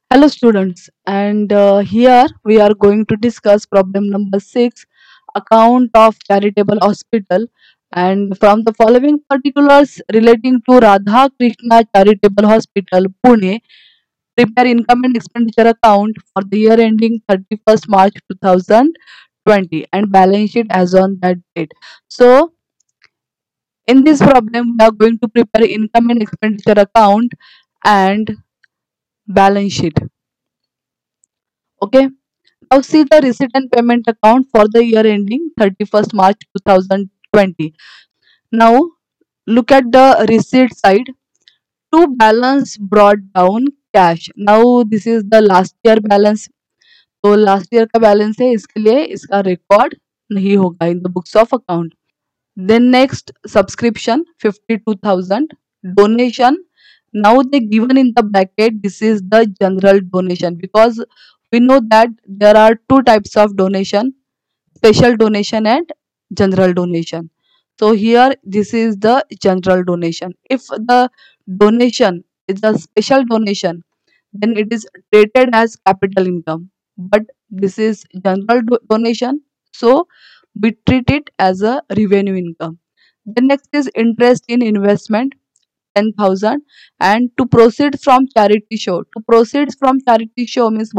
Hello, students, and here we are going to discuss problem number 6, account of charitable hospital. And from the following particulars relating to Radha Krishna Charitable Hospital, Pune, prepare income and expenditure account for the year ending 31st March 2020 and balance sheet as on that date. So, in this problem, we are going to prepare income and expenditure account and balance sheet. Okay. Now see the receipt and payment account for the year ending 31st March 2020. Now look at the receipt side. To balance brought down cash. Now this is the last year balance. तो last year का balance है, इसके लिए इसका record नहीं होगा in the books of account. Then next subscription 52,000. Donation. Now they given in the bracket this is the general donation because we know that there are two types of donation, special donation and general donation. So here this is the general donation. If the donation is a special donation, then it is treated as capital income. But this is general donation, so we treat it as a revenue income. The next is interest in investment 10,000, and to proceed from charity show. To proceed from charity show means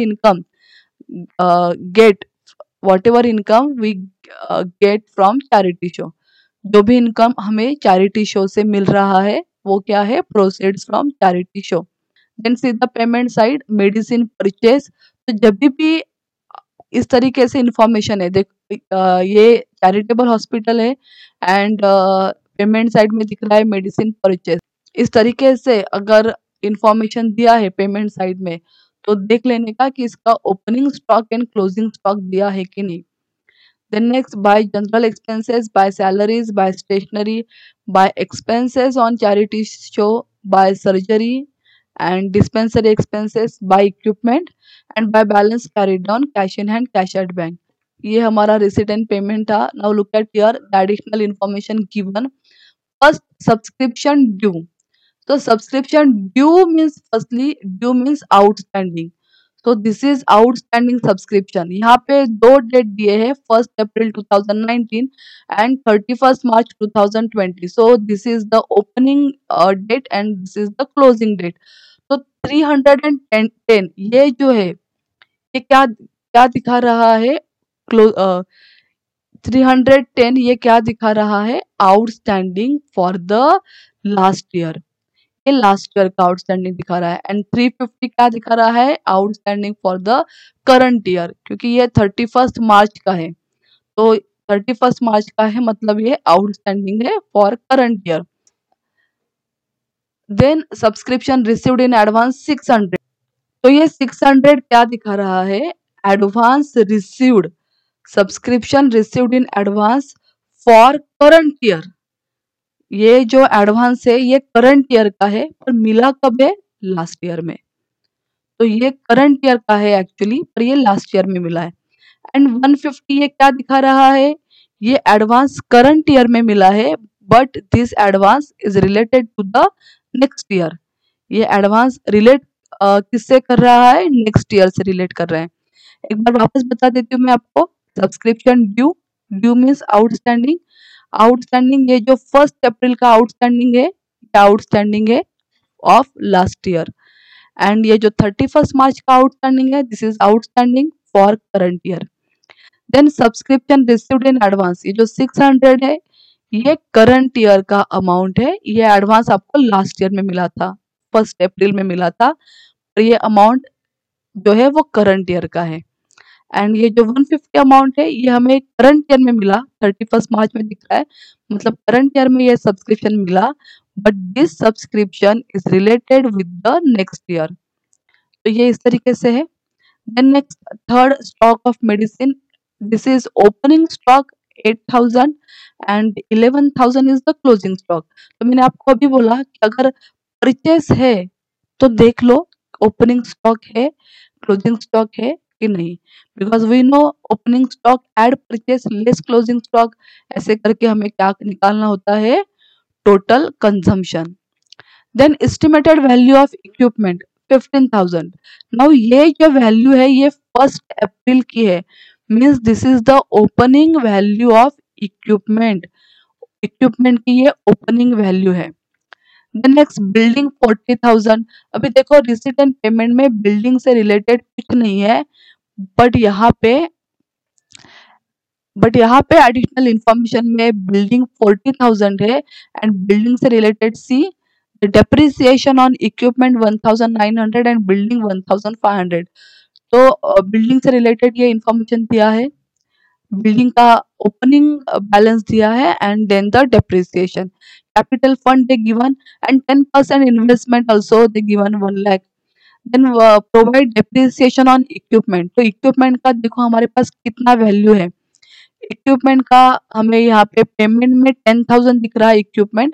get whatever income we get from charity show. जो भी income हमें charity show से मिल रहा है वो क्या है, proceeds from charity show. Then see the payment side, medicine purchase. तो जब भी इस तरीके से इंफॉर्मेशन है, देख ये चैरिटेबल हॉस्पिटल है एंड पेमेंट साइड में दिख रहा है मेडिसिन परचेज. इस तरीके से अगर इंफॉर्मेशन दिया है पेमेंट साइड में तो देख लेने का कि इसका opening stock and closing stock दिया है कि नहीं. Then next, by general expenses, by salaries, by stationery, by expenses on charity show, by surgery and dispensary expenses, by equipment and by balance carried down, cash in hand, cash at bank. ये हमारा receipt and payment था. Now look at here the additional information given. First, subscription due. So subscription due means, firstly due means outstanding. तो this is outstanding subscription. यहाँ पे दो date दिए हैं, 1 April 2019 and 31 March 2020. So this is the opening date and this is the closing date. तो 310 ये जो है ये क्या क्या दिखा रहा है, 310 ये क्या दिखा रहा है, outstanding for the last year. ये लास्ट ईयर का आउटस्टैंडिंग दिखा रहा है. एंड 350 क्या दिखा रहा है, outstanding for the current year, क्योंकि ये 31 मार्च का है. तो 31 मार्च का है मतलब ये आउटस्टैंडिंग है for current year. Then subscription received in advance 600. तो ये 600 क्या दिखा रहा है, advance received, subscription received in advance for current year. ये जो एडवांस है ये करंट ईयर का है पर मिला कब है, लास्ट ईयर में. तो ये करंट ईयर का है एक्चुअली, पर ये लास्ट ईयर में मिला है. एंड 150 ये क्या दिखा रहा है, ये एडवांस करंट ईयर में मिला है but this advance is related to the next year. ये एडवांस रिलेट किससे कर रहा है, नेक्स्ट ईयर से रिलेट कर रहे हैं. एक बार वापस बता देती हूँ मैं आपको. Subscription due, due means outstanding. Outstanding ये जो 1 अप्रैल का आउटस्टैंडिंग है, आउटस्टैंडिंग है ऑफ लास्ट ईयर. एंड ये जो 31 मार्च का आउटस्टैंडिंग है, this is outstanding for current year. Then subscription received in advance, ये जो 600 है ये करंट ईयर का अमाउंट है. ये एडवांस आपको लास्ट ईयर में मिला था, 1 अप्रैल में मिला था, और ये अमाउंट जो है वो करंट ईयर का है. एंड ये जो 150 अमाउंट है ये हमें करंट ईयर में मिला, 31 मार्च में दिख रहा है, मतलब करंट ईयर में ये सब्सक्रिप्शन मिला but this subscription is related with the next year. तो ये इस तरीके से है. Then next, third, stock of medicine. This is opening stock 8,000 and 11,000 is the closing stock. तो मैंने आपको अभी बोला कि अगर परचेस है तो देख लो ओपनिंग स्टॉक है, क्लोजिंग स्टॉक है कि नहीं, because we know opening stock add purchase less closing stock, ऐसे करके हमें क्या निकालना होता है, total consumption. Then estimated value of equipment 15,000। Now ये जो वैल्यू है ये 1 अप्रैल की है, means this is the opening value of equipment. Equipment की ये ओपनिंग वैल्यू है। Then next building 40,000। अभी देखो रिसीट एंड पेमेंट में बिल्डिंग से रिलेटेड कुछ नहीं है, बट यहाँ पे एडिशनल इंफॉर्मेशन में बिल्डिंग 40,000 है एंड बिल्डिंग से related see depreciation on equipment 1,900 and building 1,500। तो बिल्डिंग से रिलेटेड ये इंफॉर्मेशन दिया है, बिल्डिंग का ओपनिंग बैलेंस दिया है and then the depreciation. Capital fund they given and 10% investment also they given 1 lakh. Then provide depreciation on equipment. तो equipment का देखो हमारे पास कितना वैल्यू है। इक्विपमेंट का हमें यहाँ पे पेमेंट में 10,000 दिख रहा है इक्विपमेंट।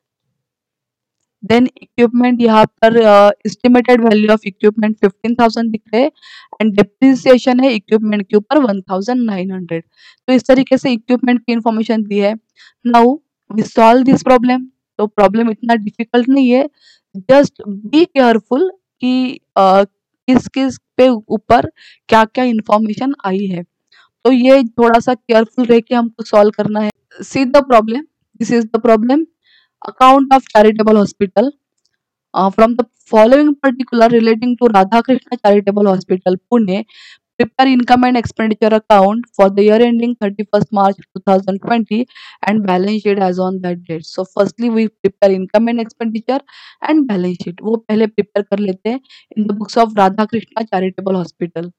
देन इक्विपमेंट यहाँ पर एस्टिमेटेड वैल्यू ऑफ इक्विपमेंट 15,000 दिख रहे हैं एंड डेप्रिसिएशन है इक्विपमेंट के ऊपर 1,900। तो इस तरीके से इक्विपमेंट की इंफॉर्मेशन दी है। Now we solve this problem. तो प्रॉब्लम इतना डिफिकल्ट नहीं है, जस्ट बी केयरफुल कि किस किस पे ऊपर क्या क्या इंफॉर्मेशन आई है। तो ये थोड़ा सा केयरफुल रह के हमको सॉल्व करना है। See the problem, this is the problem. Account of charitable hospital from the following particular relating to Radha Krishna Charitable Hospital, Pune, prepare income and expenditure account for the year ending 31st March 2020 and balance sheet as on that date. So firstly we prepare income and expenditure and balance sheet, वो पहले prepare कर लेते हैं in the books of Radha Krishna Charitable Hospital.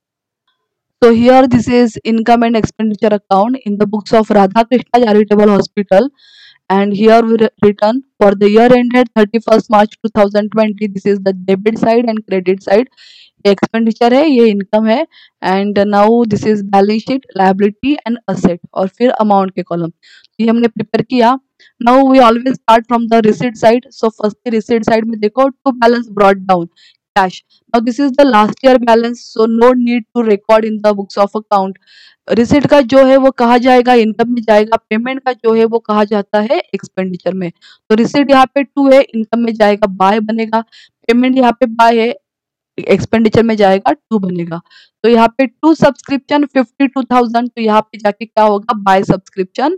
So here this is income and expenditure account in the books of Radha Krishna Charitable Hospital, and here we written for the year ended 31st March 2020, this is the debit side and credit side। ये expenditure है, ये income है and now this is balance sheet, liability and asset और फिर amount के column. ये हमने prepare किया। Now we always start from the receipt side. So first receipt side में देखो to balance brought down cash. Now this is the last year balance, so no need to record in the books of account. Receipt का जो है वो कहा जाएगा income में जाएगा, पेमेंट का जो है वो कहा जाता है एक्सपेंडिचर में। तो रिसीट यहाँ पे 2 है, इनकम में जाएगा बाय बनेगा, पेमेंट यहाँ पे बाय है, एक्सपेंडिचर में जाएगा 2 बनेगा। तो यहाँ पे 2 सब्सक्रिप्शन 52,000, तो यहाँ पे जाके क्या होगा बाय सब्सक्रिप्शन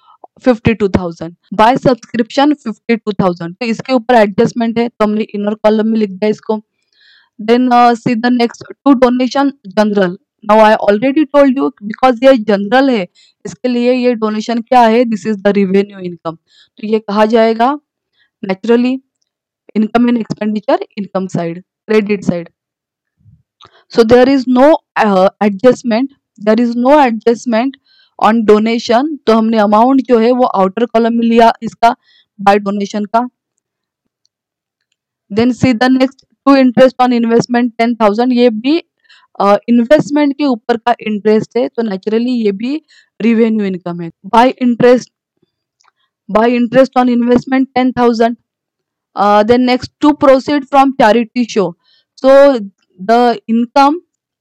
52,000, बाय सब्सक्रिप्शन 52,000। तो इसके ऊपर एडजस्टमेंट है तो हमने इनर कॉलम में लिख दिया इसको। Then see the next to donation general. Now I already told you because ये जनरल है इसके लिए ये डोनेशन क्या है, this is the revenue income. तो ये कहा जाएगा naturally income and expenditure income side, credit side. So there is no adjustment, there is no adjustment on donation। तो हमने अमाउंट जो है वो आउटर कॉलम में लिया इसका बाय डोनेशन का। Then see the next to interest on investment 10,000, ये भी इन्वेस्टमेंट के ऊपर का इंटरेस्ट है तो नेचुरली ये भी रिवेन्यू इनकम है। By interest on investment 10,000। Then next to proceed from charity show. So the income,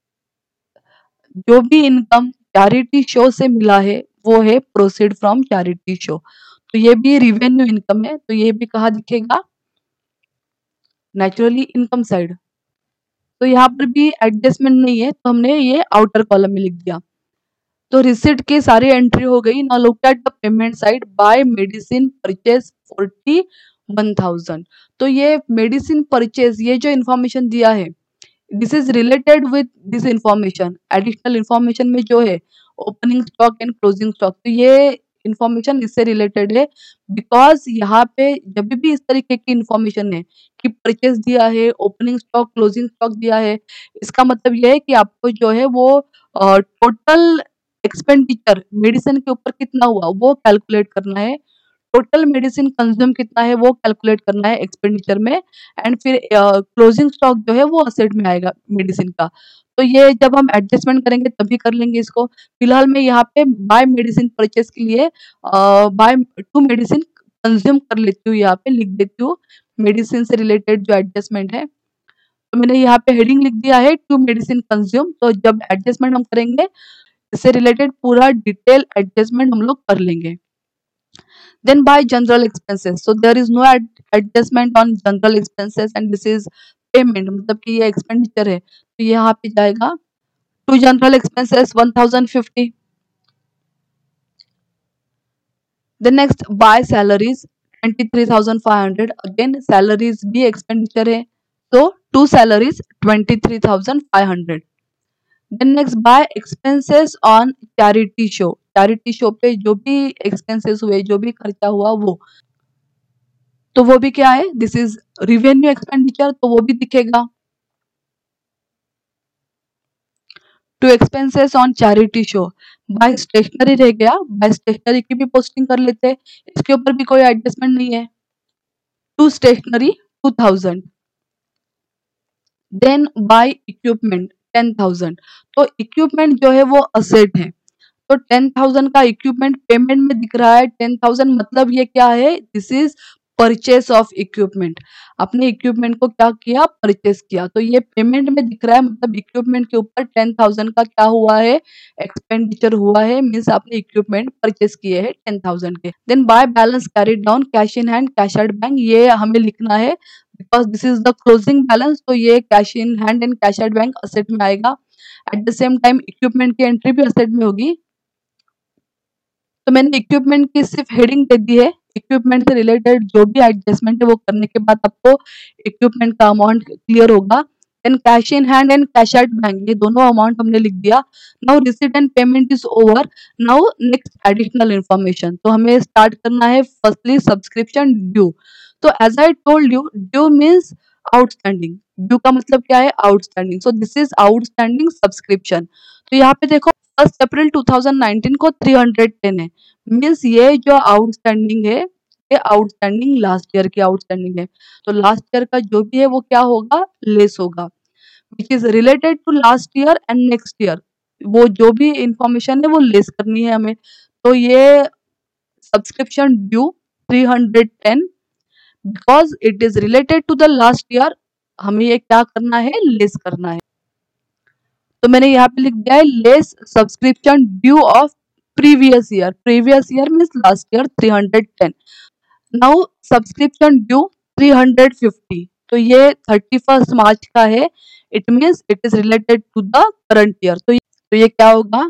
जो भी इनकम चैरिटी शो से मिला है वो है प्रोसीड फ्रॉम चैरिटी शो। तो ये भी रिवेन्यू इनकम है, तो ये भी कहाँ दिखेगा नेचुरली इनकम साइड। तो यहाँ पर भी एडजस्टमेंट नहीं है तो हमने ये आउटर कॉलम में लिख दिया। तो रिसिट की सारी एंट्री हो गई। Now look at the payment side. By medicine purchase 41,000। तो ये मेडिसिन परचेज ये जो इन्फॉर्मेशन दिया है this is related with this information. Additional information में जो है opening stock and closing stock, तो ये इंफॉर्मेशन इससे रिलेटेड है बिकॉज यहाँ पे जब भी इस तरीके की इंफॉर्मेशन है कि परचेज दिया है, ओपनिंग स्टॉक, क्लोजिंग स्टॉक दिया है, इसका मतलब यह है कि आपको जो है वो टोटल एक्सपेंडिचर मेडिसिन के ऊपर कितना हुआ वो कैलकुलेट करना है, टोटल मेडिसिन कंज्यूम कितना है वो कैलकुलेट करना है एक्सपेंडिचर में एंड फिर क्लोजिंग स्टॉक जो है वो असेट में आएगा मेडिसिन का। तो ये जब हम एडजस्टमेंट करेंगे तभी कर लेंगे इसको। फिलहाल मैं यहाँ पे बाय मेडिसिन परचेज के लिए बाय टू मेडिसिन कंज्यूम कर लेती हूँ, यहाँ पे लिख देती हूँ मेडिसिन से रिलेटेड जो एडजस्टमेंट है। तो मैंने यहाँ पे हेडिंग लिख दिया है टू मेडिसिन कंज्यूम। तो जब एडजस्टमेंट हम करेंगे इससे रिलेटेड पूरा डिटेल एडजस्टमेंट हम लोग कर लेंगे। Then by general expenses, so there is no adjustment on general expenses and this is payment मतलब कि ये एक्सपेंडिचर है, तो यहाँ पे जाएगा to general expenses 1050. The next buy salaries 23,500. Again salaries भी expenditure है, so two salaries 23,500. Then next buy expenses on charity show. Charity show पे जो भी expenses हुए, जो भी खर्चा हुआ वो, तो वो भी क्या है, दिस इज रिवेन्यू एक्सपेंडिचर, तो वो भी दिखेगा. To expenses on charity show, by stationery रह गया, बाय स्टेशनरी की भी पोस्टिंग कर लेते हैं, इसके ऊपर भी कोई एडजस्टमेंट नहीं है. To stationery 2000. Then by equipment 10,000. तो इक्विपमेंट जो है वो असेट है, तो 10,000 का इक्विपमेंट पेमेंट में दिख रहा है. 10,000 मतलब ये क्या है, this is purchase of equipment. आपने इक्विपमेंट को क्या किया, परचेस किया, तो ये पेमेंट में दिख रहा है, मतलब इक्विपमेंट के ऊपर 10,000 का क्या हुआ है, एक्सपेंडिचर हुआ है, मीन्स आपने इक्विपमेंट परचेस किए हैं 10,000 के. Then by balance carried down cash in hand cash at bank, ये हमें लिखना है because this is the closing balance, तो ये cash in hand and cash at bank asset में आएगा. At the same time equipment की एंट्री भी असेट में होगी. तो मैंने इक्विपमेंट की सिर्फ हेडिंग दे दी है, इक्विपमेंट से रिलेटेड जो भी एडजस्टमेंट है वो करने के बाद आपको इक्विपमेंट का अमाउंट क्लियर होगा. Then cash in hand and cash at bank, ये दोनों अमाउंट हमने लिख दिया. Now receipt and payment is over. Now next additional information, तो हमें स्टार्ट करना है फर्स्टली सब्सक्रिप्शन ड्यू. तो as I told you, due means outstanding. Due का मतलब क्या है, outstanding. So this is outstanding subscription. तो यहाँ पे देखो 1 अप्रैल 2019 को 310 है, मीन्स ये जो आउटस्टैंडिंग है ये आउटस्टैंडिंग लास्ट ईयर की आउटस्टैंडिंग है. तो लास्ट ईयर का जो भी है वो क्या होगा, लेस होगा, which is related to last year and next year. वो जो भी इंफॉर्मेशन है वो लेस करनी है हमें. तो ये subscription due 310 because it is related to the last year, हमें ये क्या करना है, लेस करना है. तो मैंने यहाँ पे लिख दिया है less subscription due of previous year. Previous year means last year 310. Now subscription due 350, तो ये 31 मार्च का है. It means it is related to the current year. तो ये क्या होगा,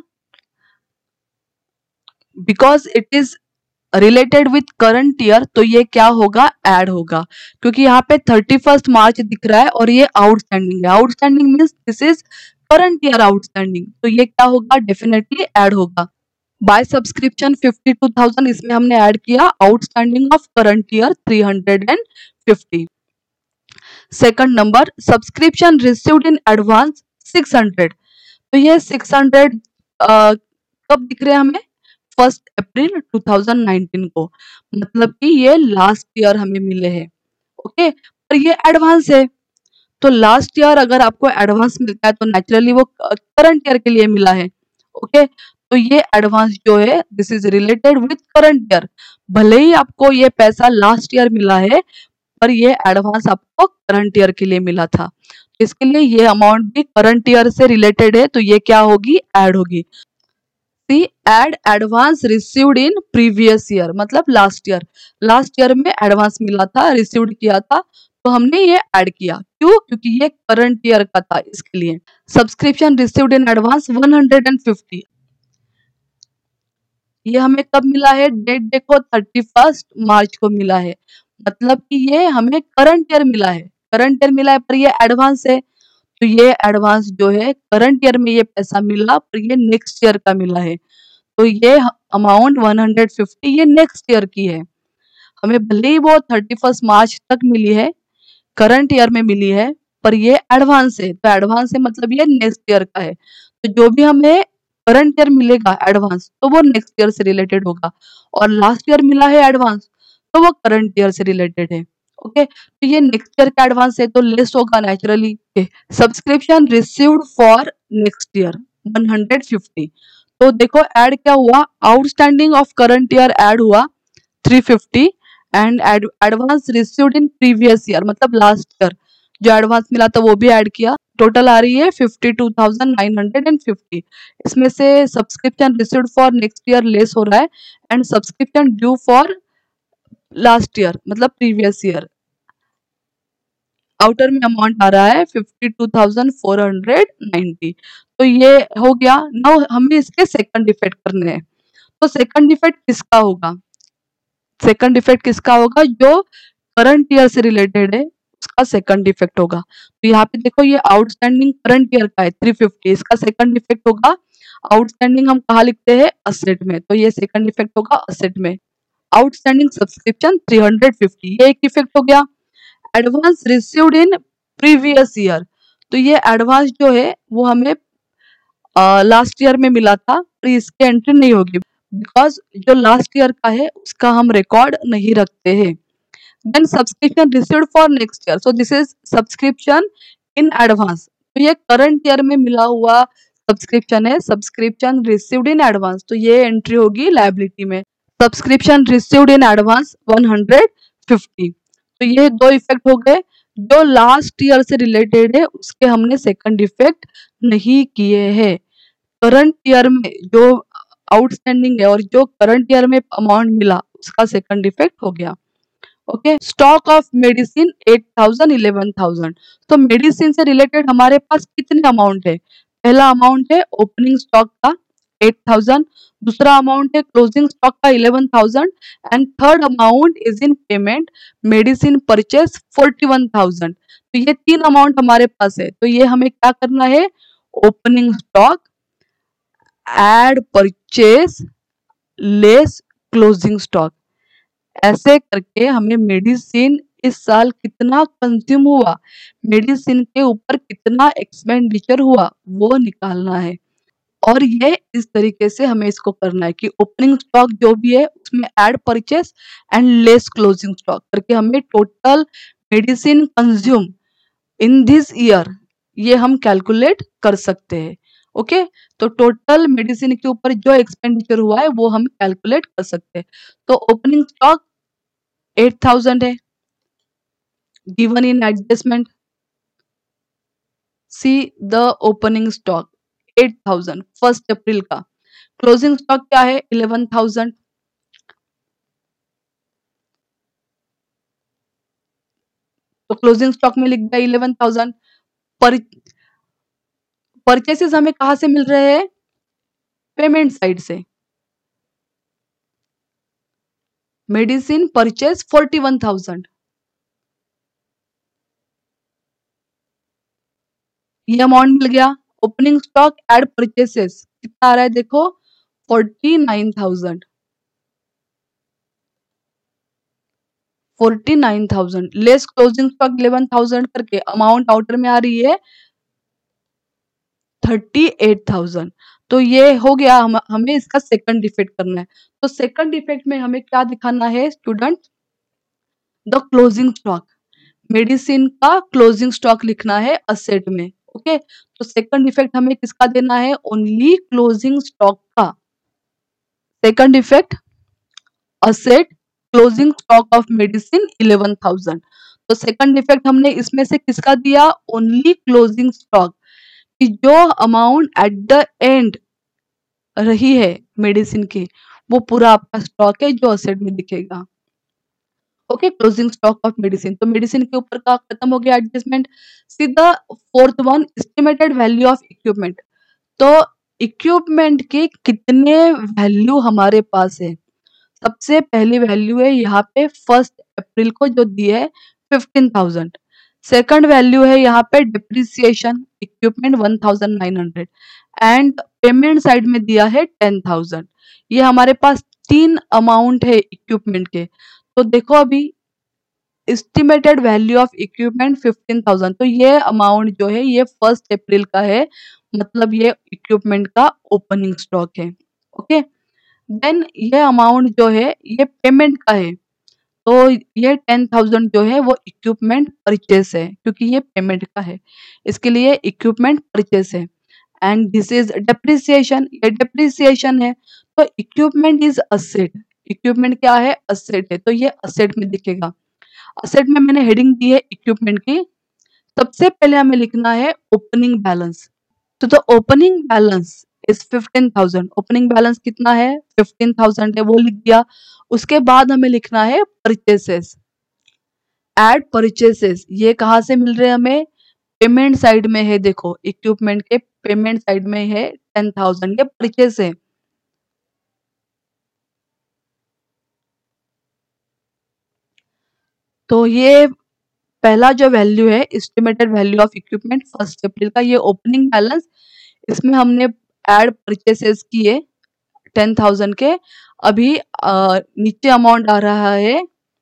because it is related with current year, तो ये क्या होगा, ऐड होगा, क्योंकि यहाँ पे 31 मार्च दिख रहा है और ये आउटस्टैंडिंग है. Outstanding means this is current year outstanding, तो ये क्या होगा, डेफिनेटली ऐड होगा. बाय सब्सक्रिप्शन 52,000, इसमें हमने ऐड किया outstanding of current year 350. Second number subscription received in advance 600. तो ये 600 कब दिख रहे हैं हमें, 1 अप्रैल 2019 को, मतलब कि ये लास्ट ईयर हमें मिले हैं. ओके, पर ये एडवांस है, तो लास्ट ईयर अगर आपको एडवांस मिलता है तो नेचुरली वो करंट ईयर के लिए मिला है. ओके, तो ये एडवांस जो है this is related with current year. भले ही आपको ये पैसा लास्ट ईयर मिला है, पर ये एडवांस आपको करंट ईयर के लिए मिला था, इसके लिए ये अमाउंट भी करंट ईयर से रिलेटेड है, तो ये क्या होगी, ऐड होगी. See add advance received in previous year, मतलब लास्ट ईयर में एडवांस मिला था, रिसीव्ड किया था, तो हमने ये ऐड किया. क्यों, क्योंकि ये करंट ईयर का था, इसके लिए. सब्सक्रिप्शन रिसीव्ड इन एडवांस 150, ये हमें कब मिला है, डेट देखो 31 मार्च को मिला है, मतलब कि ये हमें करंट ईयर मिला है. करंट ईयर मिला है पर ये एडवांस है, तो ये एडवांस जो है करंट ईयर में ये पैसा मिला, पर ये नेक्स्ट ईयर का मिला है, तो ये अमाउंट 150 ये नेक्स्ट ईयर की है. हमें भले ही वो 31 मार्च तक मिली है, करंट ईयर में मिली है, पर ये एडवांस है, तो एडवांस है मतलब ये नेक्स्ट ईयर का है. तो जो भी हमें करंट ईयर मिलेगा एडवांस, तो वो नेक्स्ट ईयर से रिलेटेड होगा, और लास्ट ईयर मिला है एडवांस, तो वो करंट ईयर से रिलेटेड है. ओके, तो ये नेक्स्ट ईयर का एडवांस है तो लेस होगा naturally. Subscription received for next year 150, तो देखो ऐड क्या हुआ, outstanding of current year add हुआ 350 and advance received in previous year मतलब लास्ट ईयर जो एडवांस मिला था वो भी ऐड किया. टोटल आ रही है 52,950. इसमें से subscription received for next year less हो रहा है and subscription due for last year मतलब प्रीवियस ईयर आउटर में अमाउंट आ रहा है 52,490। तो ये हो गया। नाउ हमें इसके सेकंड इफेक्ट करने हैं। तो सेकंड इफेक्ट किसका होगा? सेकंड इफेक्ट किसका होगा? जो करंट ईयर से रिलेटेड है उसका सेकंड इफेक्ट होगा। तो यहाँ पे देखो ये आउटस्टैंडिंग करंट ईयर का है 350, इसका सेकंड इफेक्ट होगा आउटस्टैंडिंग हम कहाँ लिखते हैं? असेट में। तो ये सेकंड इफेक्ट होगा असेट में। आउटस्टैंडिंग सब्सक्रिप्शन 350, ये एक इफेक्ट हो गया। Advance received in previous year, तो ये एडवांस जो है वो हमें लास्ट ईयर में मिला था, तो इसकी एंट्री नहीं होगी बिकॉज जो लास्ट ईयर का है उसका हम रिकॉर्ड नहीं रखते हैं। Then subscription received for next year, so this is subscription in advance. तो ये करंट ईयर में मिला हुआ सब्सक्रिप्शन है, सब्सक्रिप्शन रिसीव्ड इन एडवांस, तो ये एंट्री होगी लायबिलिटी में। Subscription received in advance 150। तो ये दो इफेक्ट हो गए। जो लास्ट ईयर से रिलेटेड है उसके हमने सेकंड इफेक्ट नहीं किए हैं। करंट ईयर में जो आउटस्टैंडिंग है और जो करंट ईयर में अमाउंट मिला उसका सेकंड इफेक्ट हो गया। Okay, stock of medicine 8,000 11,000। तो मेडिसिन से रिलेटेड हमारे पास कितने अमाउंट है? पहला अमाउंट है ओपनिंग स्टॉक का 8,000, दूसरा अमाउंट है क्लोजिंग स्टॉक का 11,000 and third amount is in payment medicine purchase 41,000। तो ये तीन अमाउंट हमारे पास है। तो ये हमें क्या करना है? Opening stock add purchase less closing stock, ऐसे करके हमें मेडिसिन इस साल कितना कंज्यूम हुआ, मेडिसिन के ऊपर कितना एक्सपेंडिचर हुआ वो निकालना है। और ये इस तरीके से हमें इसको करना है कि ओपनिंग स्टॉक जो भी है उसमें add purchase and less closing stock करके हमें total medicine consume in this year ये हम कैलकुलेट कर सकते हैं। ओके, तो टोटल मेडिसिन के ऊपर जो एक्सपेंडिचर हुआ है वो हम कैलकुलेट कर सकते हैं। तो ओपनिंग स्टॉक 8,000 है given in adjustment. See the opening stock 8,000 1 April का। क्लोजिंग स्टॉक क्या है? 11,000। तो क्लोजिंग स्टॉक में लिख दिया 11,000। पर परचेसेस हमें कहां से मिल रहे हैं? पेमेंट साइड से। मेडिसिन परचेस 41,000, ये अमाउंट मिल गया। ओपनिंग स्टॉक एड परचेसेस कितना आ रहा है देखो 49,000। 49,000 लेस क्लोजिंग स्टॉक 11,000 करके अमाउंट आउटर में आ रही है 38,000। तो ये हो गया। हमें इसका सेकंड इफेक्ट करना है। तो सेकंड इफेक्ट में हमें क्या दिखाना है student? The closing stock, medicine का क्लोजिंग स्टॉक लिखना है असेट में। ओके, तो सेकंड इफेक्ट हमें किसका देना है? ओनली क्लोजिंग स्टॉक का। Second effect asset closing stock of medicine 11,000। तो सेकंड इफेक्ट हमने इसमें से किसका दिया? ओनली क्लोजिंग स्टॉक, कि जो अमाउंट एट द एंड रही है मेडिसिन की वो पूरा आपका स्टॉक है जो असेट में दिखेगा। Okay, closing stock of medicine. तो मेडिसिन के ऊपर का खत्म हो गया एडजस्टमेंट। सीधा fourth one estimated value of equipment. तो इक्विपमेंट के कितने वैल्यू हमारे पास है? सबसे पहली वैल्यू है यहाँ पे 1 अप्रैल को जो दी है 15,000। सेकंड वैल्यू है यहाँ पे depreciation equipment 1,900 and payment side में दिया है 10,000। ये हमारे पास तीन अमाउंट है इक्विपमेंट के। तो देखो अभी एस्टिमेटेड वैल्यू ऑफ इक्विपमेंट 15,000, तो ये अमाउंट जो है ये 1 अप्रैल का है, मतलब ये इक्विपमेंट का ओपनिंग स्टॉक है। ओके, देन ये अमाउंट जो है ये पेमेंट का है। तो ये 10,000 जो है वो इक्विपमेंट परचेस है क्योंकि ये पेमेंट का है, इसके लिए इक्विपमेंट परचेस है। एंड दिस इज डेप्रिसिएशन, ये डेप्रिसिएशन है। तो इक्विपमेंट इज असेट, इक्विपमेंट क्या है? असेट है, तो ये असेट में दिखेगा। असेट में मैंने हेडिंग दी है इक्विपमेंट की। सबसे पहले हमें लिखना है ओपनिंग बैलेंस। तो the opening balance is 15,000। Opening balance कितना है? 15,000 है, वो लिख दिया। उसके बाद हमें लिखना है परचेसेस। एड परचेसेस, ये कहाँ से मिल रहे हैं हमें? पेमेंट साइड में है, देखो इक्विपमेंट के पेमेंट साइड में है 10,000, ये परचेस है। तो ये पहला जो वैल्यू है estimated value of equipment 1 April का, ये ओपनिंग बैलेंस, इसमें हमने एड परचेसेस किए 10,000 के। अभी नीचे अमाउंट आ रहा है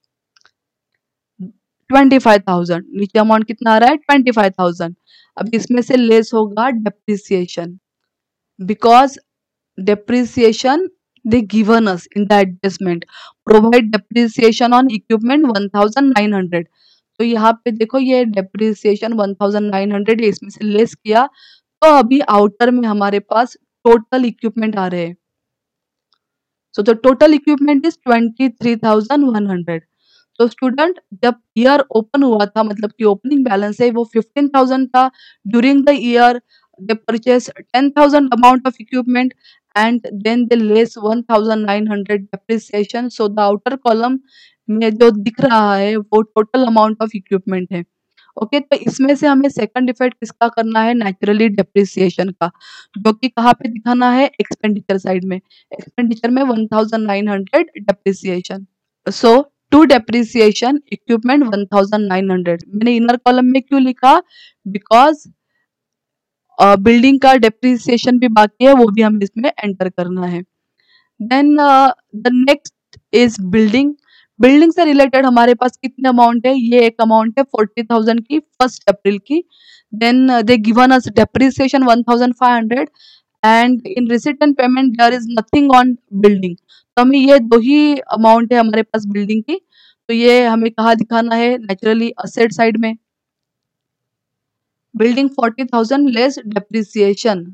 25,000, नीचे अमाउंट कितना आ रहा है? 25,000। अब इसमें से लेस होगा depreciation, because depreciation they given us in the adjustment, provide depreciation on equipment 1900। तो यहाँ पे देखो ये depreciation 1900 ये इसमें से लेस किया, तो अभी आउटर में हमारे पास टोटल इक्विपमेंट आ रहे हैं। So the total equipment is 23,100। तो स्टूडेंट जब ईयर ओपन हुआ था, मतलब कि ओपनिंग बैलेंस है वो 15,000 था। During the year they purchase 10,000 amount of equipment and then they less 1,900 depreciation. So the outer column में जो दिख रहा है वो टोटल अमाउंट ऑफ इक्विपमेंट है। ओके, तो इसमें से हमें सेकंड इफेक्ट किसका करना है? नेचुरली डेप्रिसिएशन का, जो कि कहाँ पे दिखाना है? एक्सपेंडिचर साइड में। एक्सपेंडिचर में 1,900 depreciation. So to depreciation equipment 1900। मैंने इनर कॉलम में क्यों लिखा? बिकॉज बिल्डिंग का डेप्रिसिएशन भी बाकी है, वो भी हमें इसमें एंटर करना है। Then the next is building. Building से रिलेटेड हमारे पास कितने अमाउंट है? ये एक अमाउंट है 40,000 की 1 अप्रैल की। Then they given us depreciation 1,500 and in receipt and payment there is nothing on building. तो हमें ये दो ही अमाउंट है हमारे पास बिल्डिंग की, तो ये हमें कहाँ दिखाना है? नेचुरली असेट साइड में। Building 40,000 less depreciation,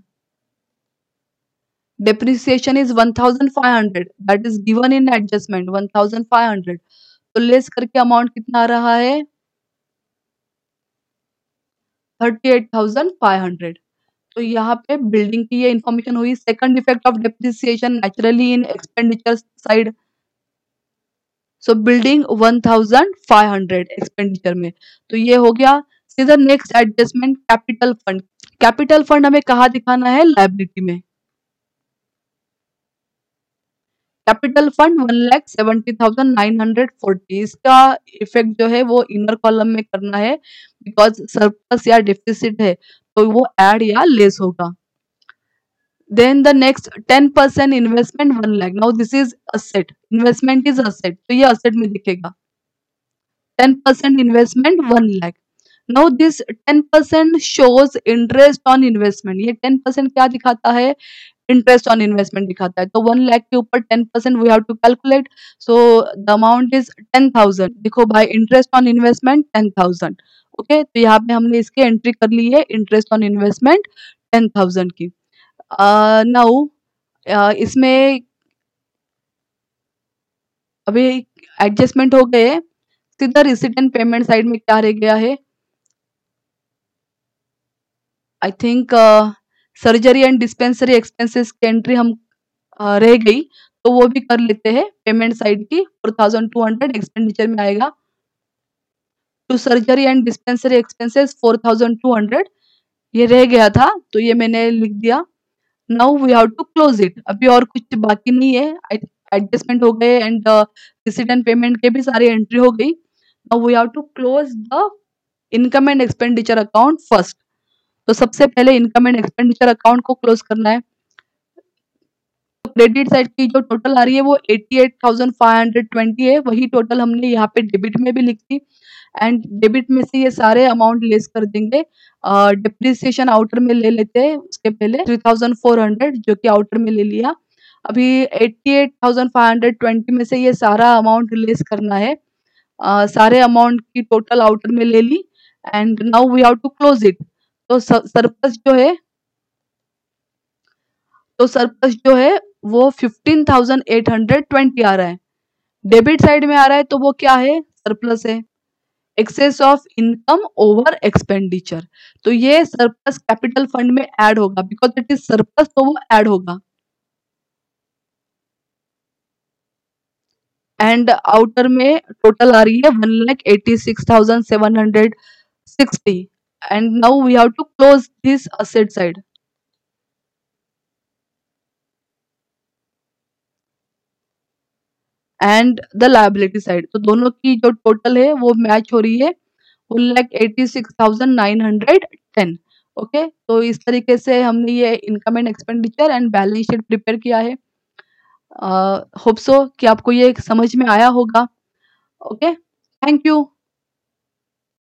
depreciation is 1,500 that is given in adjustment 1,500। तो लेस करके अमाउंट कितना आ रहा है? 38,500। तो यहाँ पे बिल्डिंग की ये इंफॉर्मेशन हुई। Second effect of depreciation naturally in expenditure side. So building 1,500 expenditure में, तो ये हो गया। सीधा next adjustment capital fund. Capital fund हमें कहाँ दिखाना है? लायबिलिटी में। कैपिटल फंड 1,70,940, इसका इफेक्ट जो है वो इनर कॉलम में करना है, बिकॉज सरप्लस या डिफिसिट है तो वो ऐड या लेस होगा। Then the next 10% investment 1 lakh. Now this is asset, investment is asset, तो ये असेट में दिखेगा। 10% investment 1 lakh. Now this 10% shows interest on investment. ये 10% क्या दिखाता है? इंटरेस्ट ऑन इन्वेस्टमेंट दिखाता है। तो 1 लाख के ऊपर 10% we have to calculate. So the amount is 10,000। देखो भाई, इंटरेस्ट ऑन इन्वेस्टमेंट 10,000। ओके, तो यहाँ पे हमने इसकी एंट्री कर ली है, इंटरेस्ट ऑन इन्वेस्टमेंट 10,000 की। नाउ इसमें अभी एडजस्टमेंट हो गए। सीधा रिसिट एंड पेमेंट साइड में क्या रह गया है? I think surgery and dispensary expenses की एंट्री हम रह गई, तो वो भी कर लेते हैं। पेमेंट साइड की 4,200 एक्सपेंडिचर में आएगा। To surgery and dispensary expenses 4,200 ये रह गया था, तो ये मैंने लिख दिया। Now we have to close it. अभी और कुछ बाकी नहीं है, एडजस्टमेंट हो गए एंड रिसीट एंड पेमेंट के भी सारी एंट्री हो गई। Now we have to close the income and expenditure account first. तो सबसे पहले इनकम एंड एक्सपेंडिचर अकाउंट को क्लोज करना है। क्रेडिट साइड की जो टोटल आ रही है वो 88,520 है, वही टोटल हमने यहाँ पे डेबिट में भी लिख दी। एंड डेबिट में से ये सारे अमाउंट लेस कर देंगे। डिप्रिसिएशन आउटर में ले लेते हैं, उसके पहले 3,400 जो कि आउटर में ले लिया। अभी 88,520 में से ये सारा अमाउंट लेस करना है। सारे अमाउंट की टोटल आउटर में ले ली and now we have to close it. तो सरप्लस जो है, तो सरप्लस जो है वो 15,820 आ रहा है। डेबिट साइड में आ रहा है तो वो क्या है? सरप्लस है। Excess of income over expenditure, तो ये सरप्लस कैपिटल फंड में ऐड होगा, बिकॉज इट इज सरप्लस, तो वो ऐड होगा। एंड आउटर में टोटल आ रही है 1,86,760 and now we have to close this asset side and the liability side. तो दोनों की जो टोटल है वो मैच हो रही है 1,86,910। ओके, तो इस तरीके से हमने ये income and expenditure and balance sheet prepare किया है। होप सो कि आपको ये समझ में आया होगा। Okay, thank you.